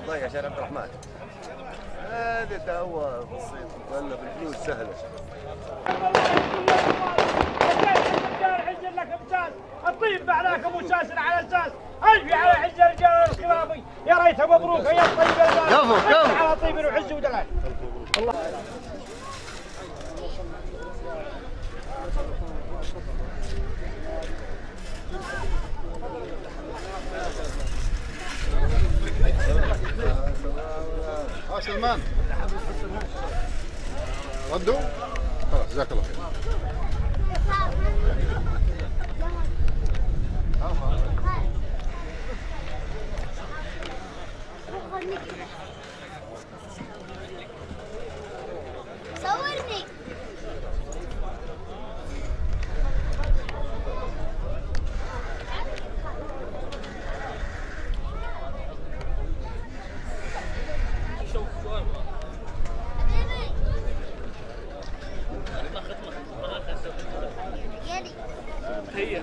ضيع عشان عبد الرحمن. هذا هو بسيط ولا بالفلوس سهله. الطيب بعداك ابو شاسر على اساس الفي على حج الرجال الكلابي يا ريت مبروك يا الطيب البارد على طيب وعز ودلال. الله سلمان ردوا خلاص جزاك الله خير. صورني. هي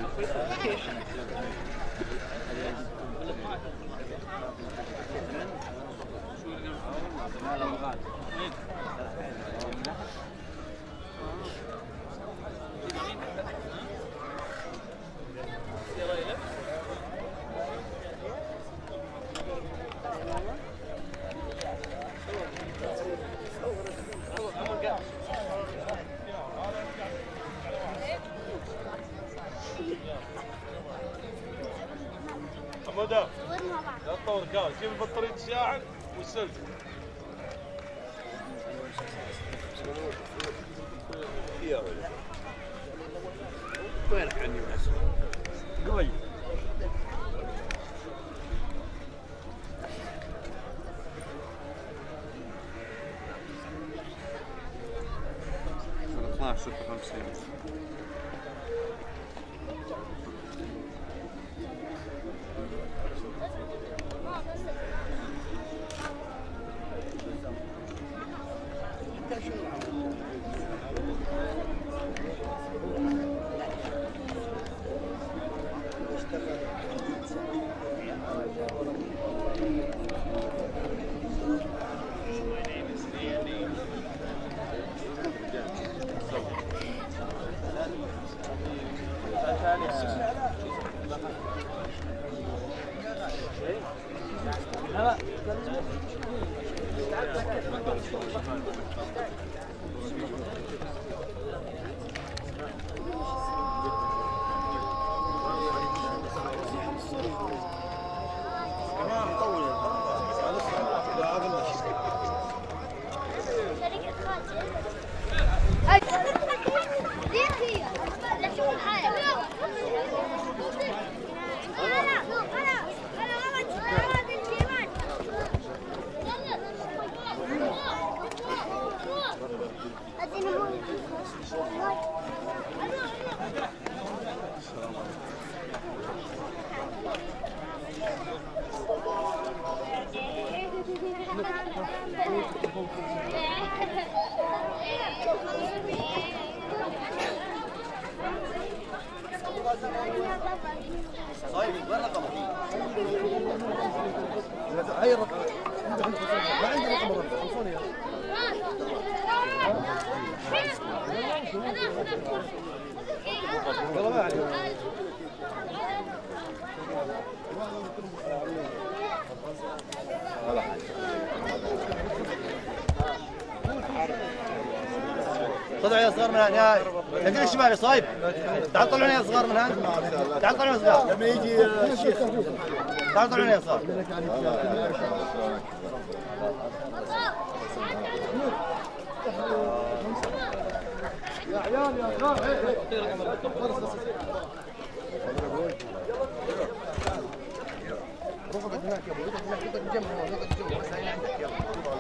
حماده لا تطور كاس جيب البطاريه الشاعر والسلك. وينك عني قوي. طيب وين رقمك؟ هي الرقم ما عندي رقم الرقم خلصوني يلا ما عليك. طلعوا يا صغار من هنا يا لكن الشمال يا صايب. تعال طلعوا يا صغار من هنا. تعال طلعوا يا صغار. لما يجي الشيخ تعال طلعوا يا صغار. يا عيال يا عيال روحوا هناك يا ابو روحوا نجمع بس هي عندك يلا.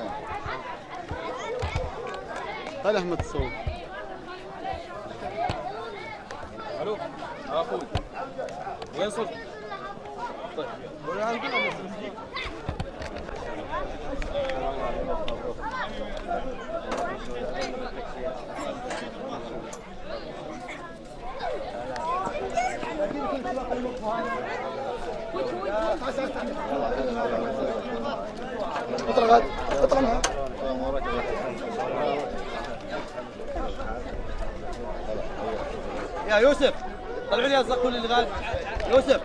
هلا احمد الصوت. الو اخوي وين صرت؟ طيب وين عندنا Which اطلع غاد اطلع معها. يا يوسف طلعوا لي الزقون اللي غاد. يوسف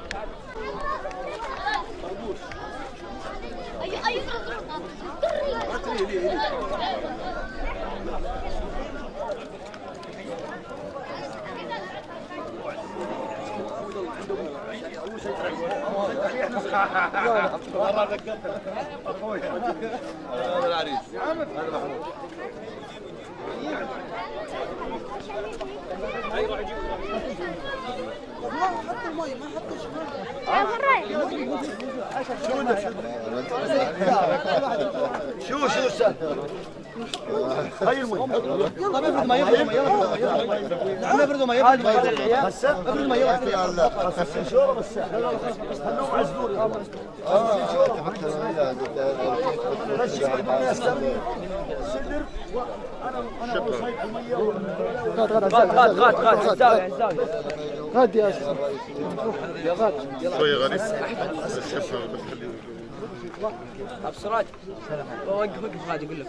والله ذكرت اخوي هذا العريس هذا محمود. حط المي ما حطش شو هاي المي. طيب افرض ما يفرض ما يلا افرض ما يفرض ما افرض ما يلا شو بس هنو عزدور غاد يا غاد شويه غريب ابو سراج وقف غادي يقول لك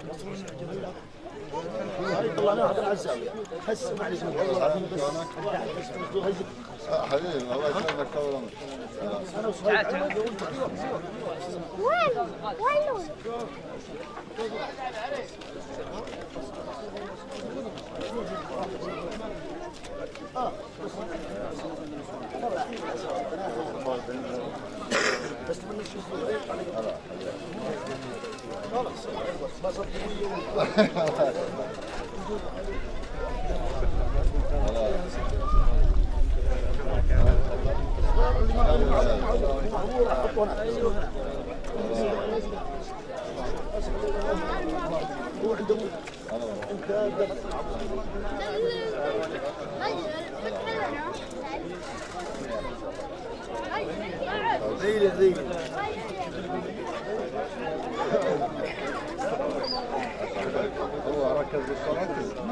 طلعناها على الزاويه هسه معلش حبيبي الله يسلمك طول عمرك. تعال تعال وين هو ركز بالصلاة.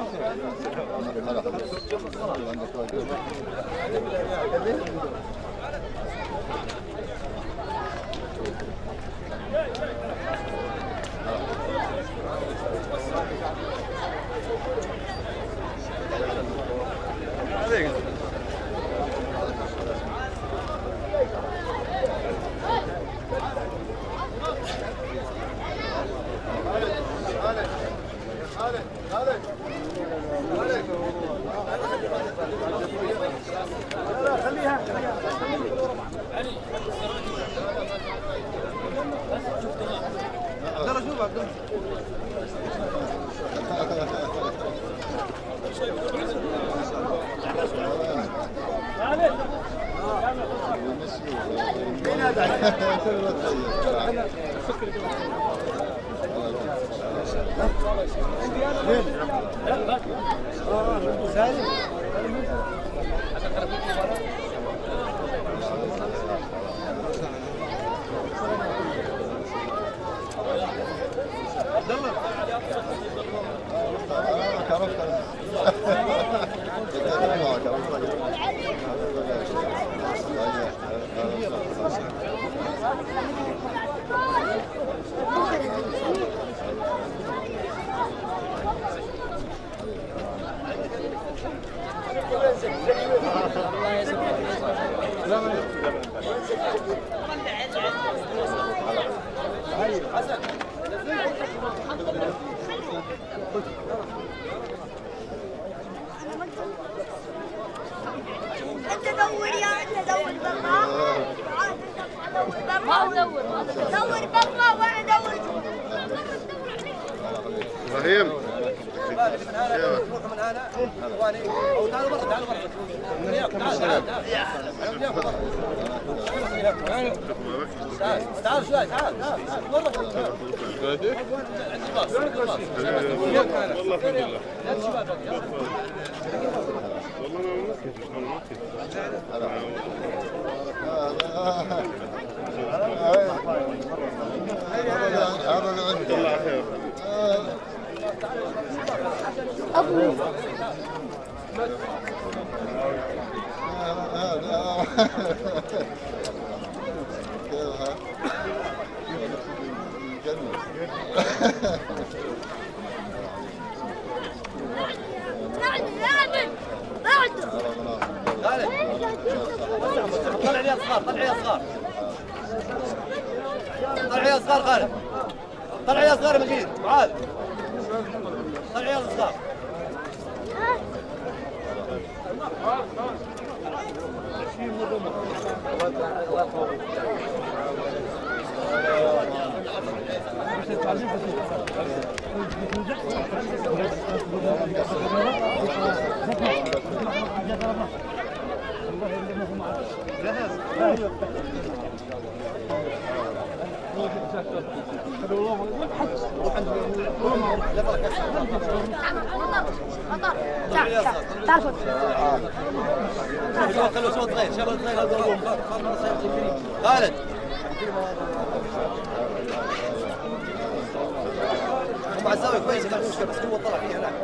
انت دور يا انت دور برا دور برا وانا دور جوا. ابراهيم روحوا من هنا اخواني او تعالوا برا تعالوا برا تعال شوي تعال والله هذا اللي عندي الله خير. ابو كيفها؟ طلع لي اصغار طلع لي اصغار طلع لي اصغار خالد طلع لي اصغار مجيد معاذ طلع لي اصغار خالد مع الزاوية كويسة ما مشكلة بس هو طلع فيها هناك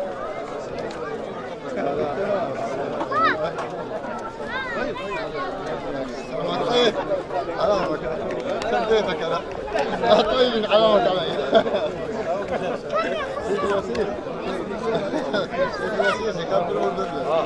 طيب علامك كان بيتك انا طيب علامك علي سيدي وسيم سيدي وسيم كان بالأول بدله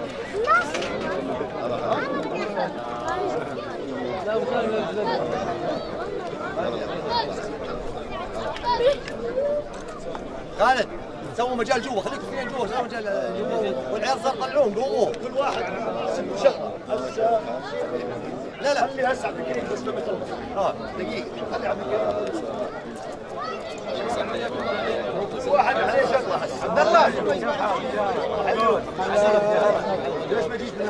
خالد سووا مجال جوا خليكم اثنين جوا سووا مجال جوا والعيال صار طلعوهم قوموه كل واحد شغله هسه لا خلي هسه عبد الكريم بس لما يخلص دقيقه خلي عبد الكريم كل واحد عليه شغله هسه عبد الله ليش ما جيت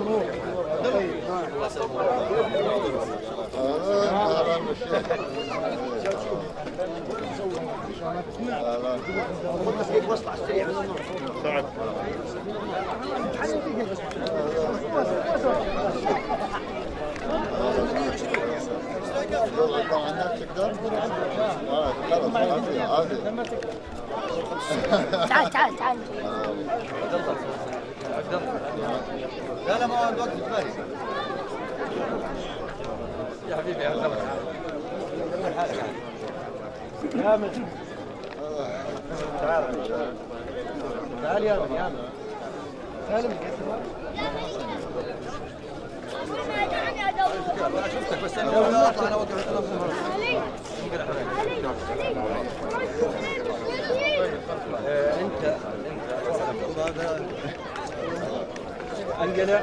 تعال تعال تعال لا ما عندي وقت كفايه يا حبيبي يا عبد الله تعال تعال يا ابني تعال انا شفتك بس انا اطلع انا اوقف انت هذا انقلع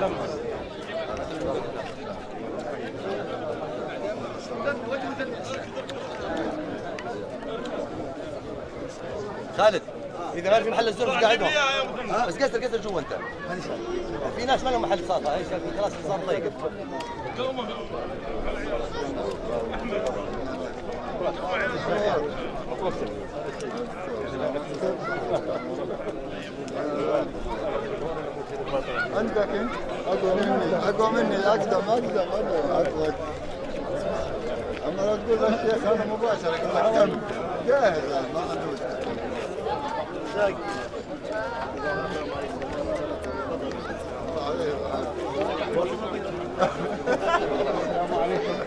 خالد اذا ما في محل الزرق قاعدهم بس قصر جوا انت في ناس ما لهم محل صافه ايش خلاص صار ضيق عندك انت اقوى مني اقدم اقوى اما لا تقول للشيخ انا مباشره اقول لك جاهز ما عندوش السلام عليكم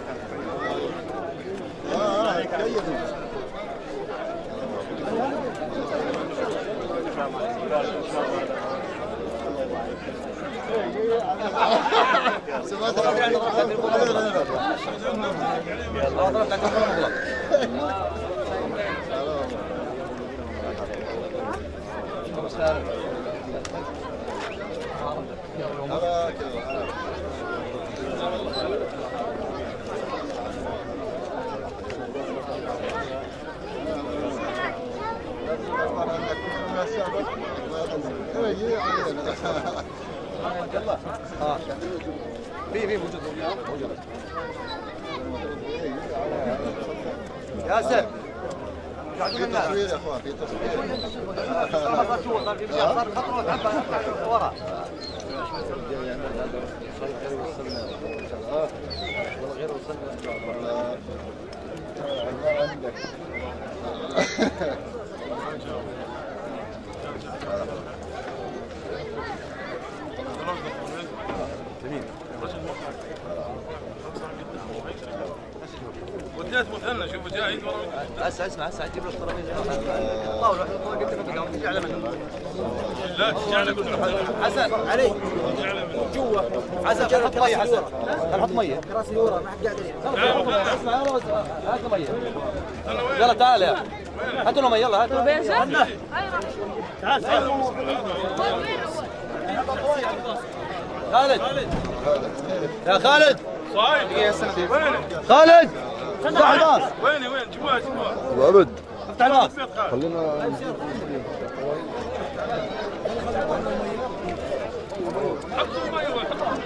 كيف سمعت في موجود ياسر في تصوير يا اخوان في تصوير صار خطوه ورا غير وصلنا عندك جميل جات مثنى شوفوا جاي هسه اسمع اجيب له الترابيزه طاوله قلت لك قدام تجي على منه لا تجي على حسن علي جوا حسن حط ميه حسن حط ميه راسي ورا ما حد قاعد اسمع يا روز هات ميه يلا تعال يا هاتوا له ميه يلا هاتوا تعال خالد يا خالد صايب وينك خالد افتح الباص وين جوا وابد افتح الباص خلينا حطوا مي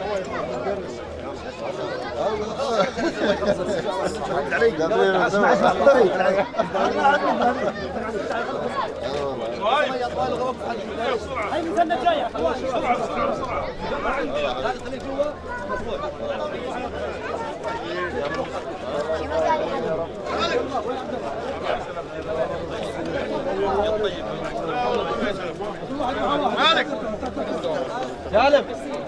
هاي المثنى جايه بسرعه بسرعه خليه جوا مالك سالم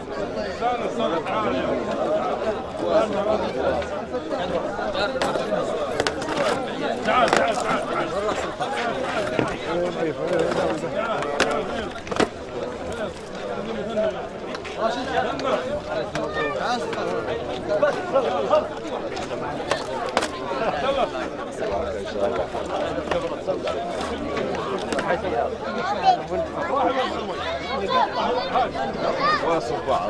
تعال تعال تعال واصل بعض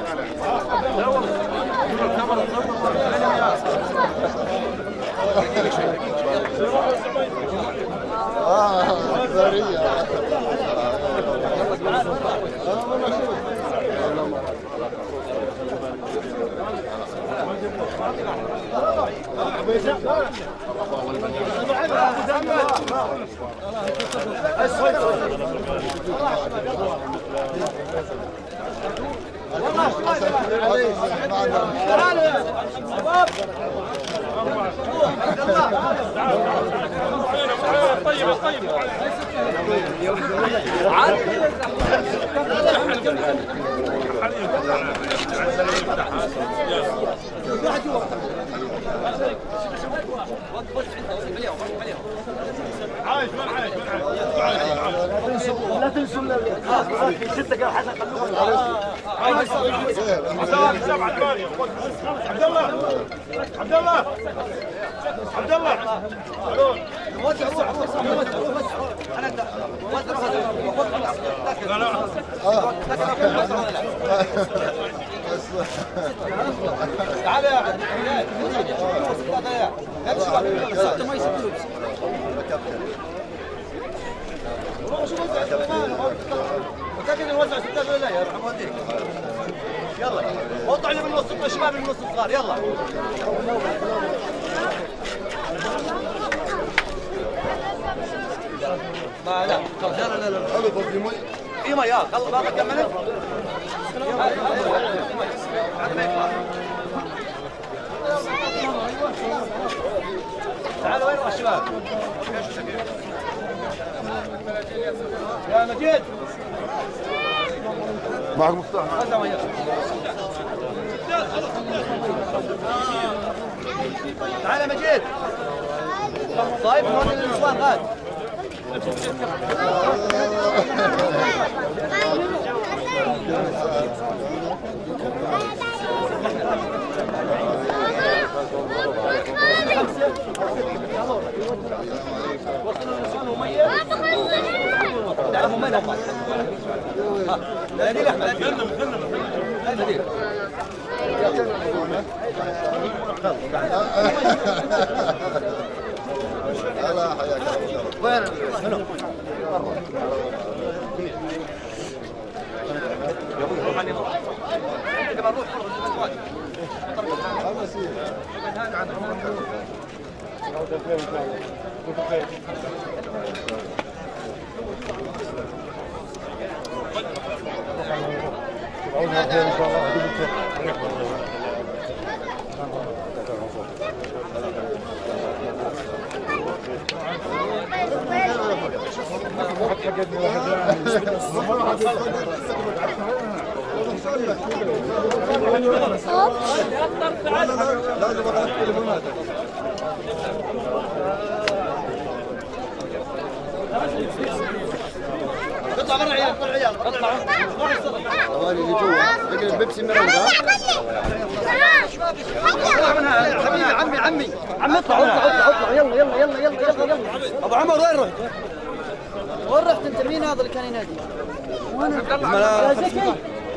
طيب طيب عايش من عايش لا تنسوا في 6 قال حسن خلوكم 7 8 عبد الله عبد الله عبد الله وزع روح انا لا لا تعال يا عبد متأكد نوزع 6 ولا لا يا رح اوديك يلا وضع لي من وسط الشباب من وسط الصغار يلا ما لا لا لا في مي خلص باقي كملت تعالوا وين الشباب يا مجيد معك مفتاح تعال يا مجيد طيب هون النسوان غاد وصلوا النسوان ومية تعرفوا وين هم لا دي احمد لا دي الله حياك وين منو يا ابوي روح عني روح انت كمان روح اطلع برا عيال طلع عيال اطلع اللي جوا البيبسي من عندها حبيبي عمي اطلع يلا ابو عمر وين رحت انت؟ مين هذا اللي كان ينادي؟ وانا عبد الله زكي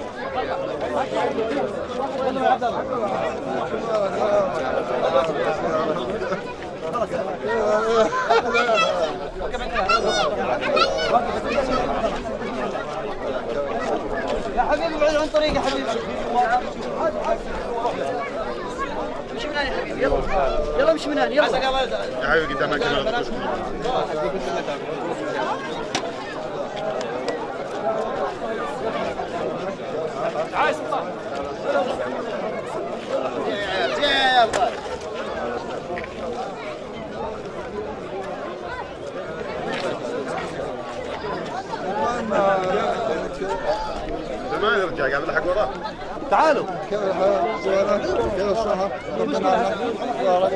يا حبيبي ابعد عن طريقي يا حبيبي. امشي من هنا يا حبيبي يلا امشي من هنا يلا يا حبيبي قدامك تعال اسمع ما يرجع قاعد يلحق وراه. تعالوا كيف الحال؟ زينك؟ كيف الصحة؟ ربنا يعافيك.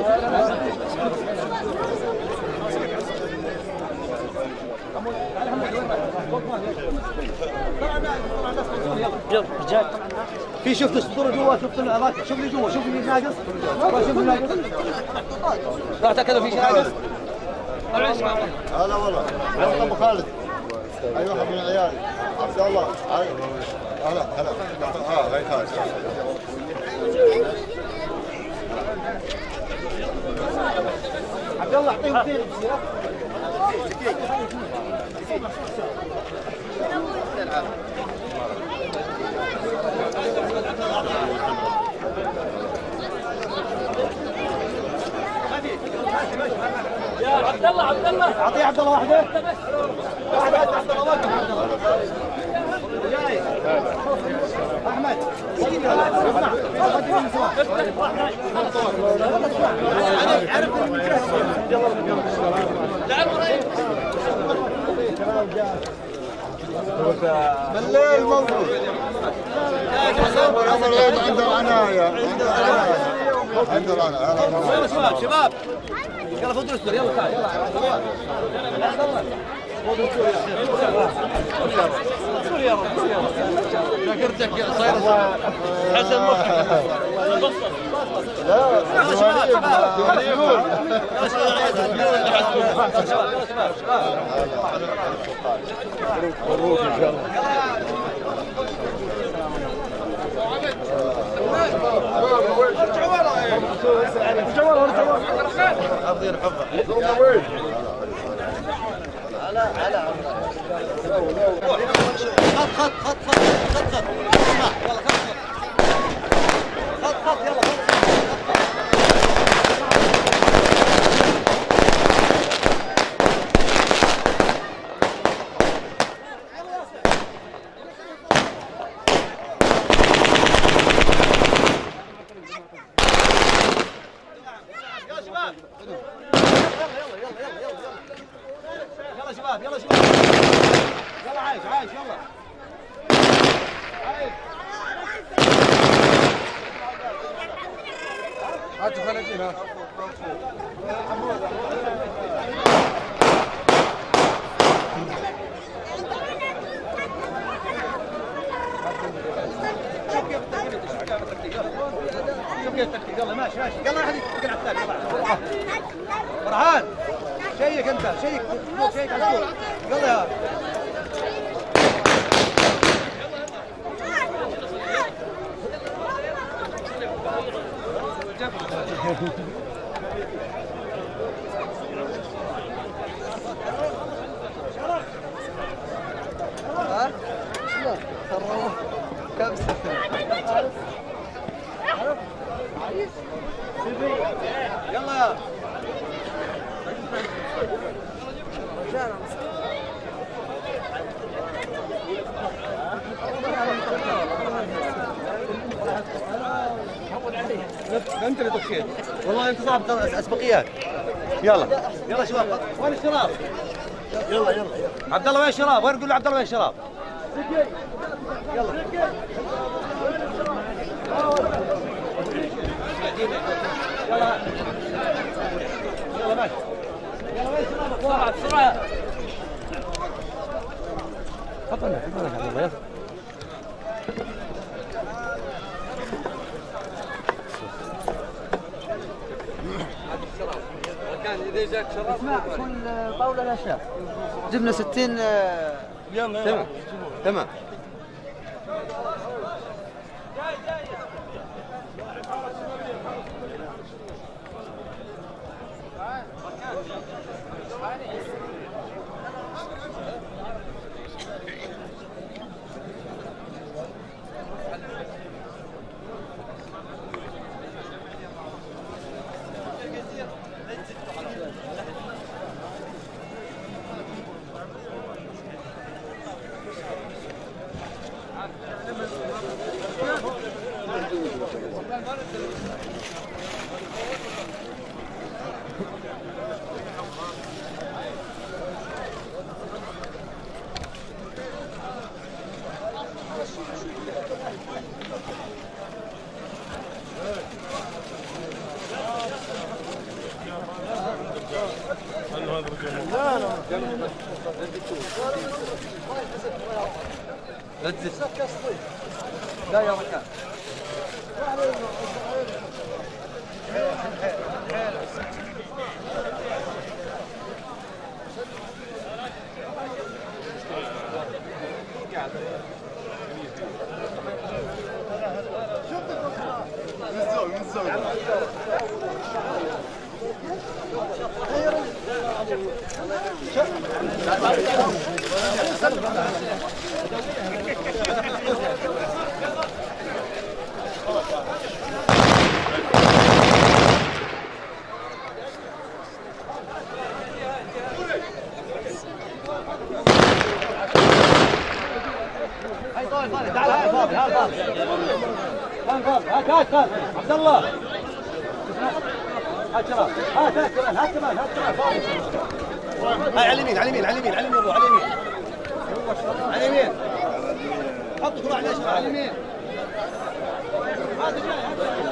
يلا رجال في شفت السطور جوا شفت الاماكن شوف لي جوا شوف لي ناقص شوف لي ناقص لا تاكدوا في شيء ناقص هلا والله يلا ابو خالد اي واحد من العيال عبد الله هلا غير خالد عبد الله اعطيه اثنين يا عبد الله اعطيه عبد الله واحده واحده عبد الله واقف جاي احمد بالليل موجود يوم العيد عنده عناية عنده عناية شباب يلا فوت الاسطول يلا تعال يلا ذاكرتك صاير حسن مخك لا مبروك ان شاء الله حافظين حفظه خط يلا يلا شباب يلا عايش يلا هاتوا خليجين ها شوف كيف التكتيك يلا ماشي يلا احد يتكل على الثاني يلا فرحان شيك انت شيك على الكوره يلا يا يلا يا انت اللي دخيت والله انت صاحب اسبقيات يلا شباب وين الشراب يلا عبد الله وين الشراب وين نقول له عبد الله وين الشراب يلا بسرعة. إذا جاك شراب اسمع كل طاولة لها شاف. جبنا 60. تمام تمام. لا يا مكان. هات عبد الله. هات شباب. هات كمان هات كمان هات كمان. هاي على اليمين على اليمين على اليمين على اليمين على اليمين على اليمين. حط كل واحد على اليمين. هات جاي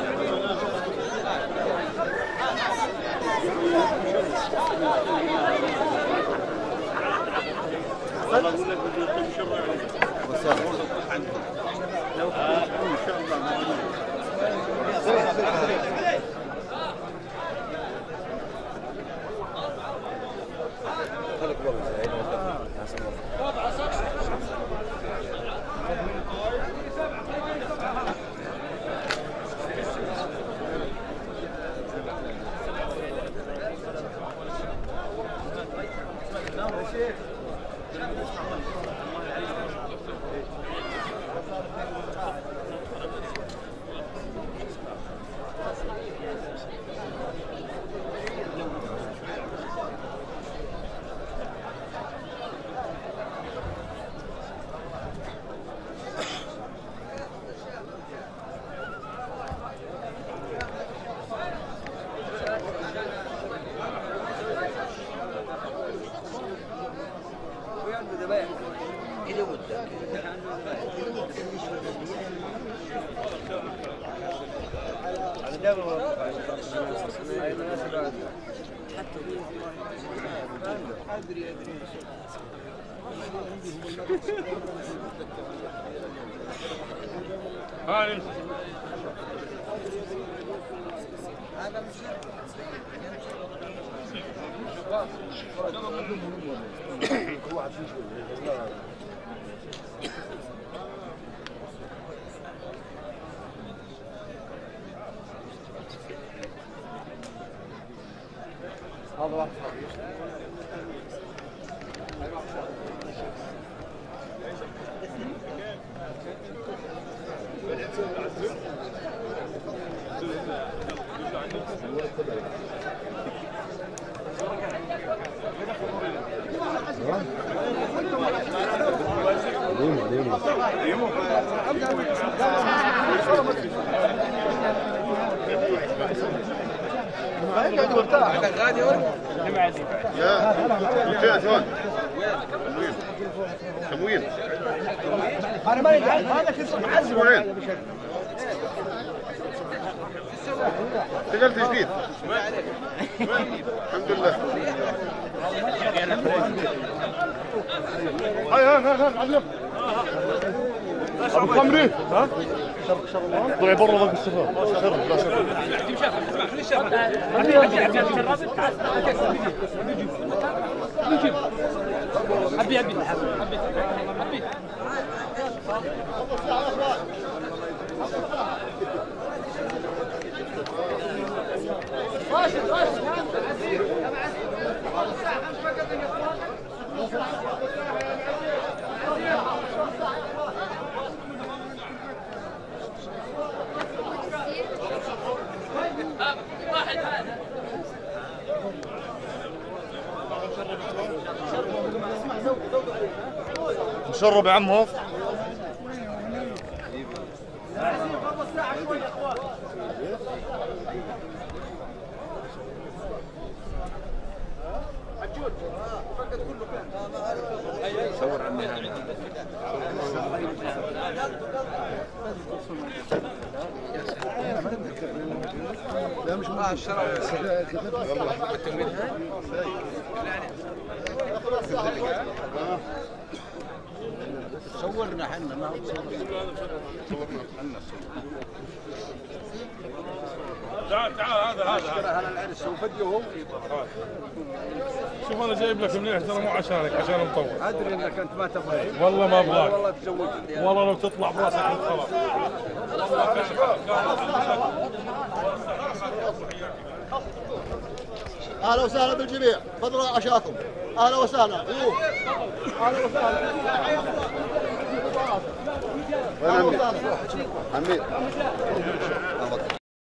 هذا واحد غادي وين؟ يا فين هون؟ تموين. انا ما هذا كنت معزم وين؟ اشتغلت جديد الحمد لله. هاي علم ابو خمري ها طلع برا ضاق الشباب شرب لا شرب حبي نشرب يا عمو. صور عني هذا لا مش صورنا حنا ما هو صورنا حنا. تعال هذا العرس وفديه هو. شوف انا جايب لك منيح ترى مو عشانك عشان مطول. ادري انك انت ما تبغى. والله ما ابغاك. والله تزوجت. والله لو تطلع براسك خلاص. اهلا وسهلا بالجميع، تفضلوا عشاكم. اهلا وسهلا. ايوه اهلا وسهلا. وين عمي؟ عمي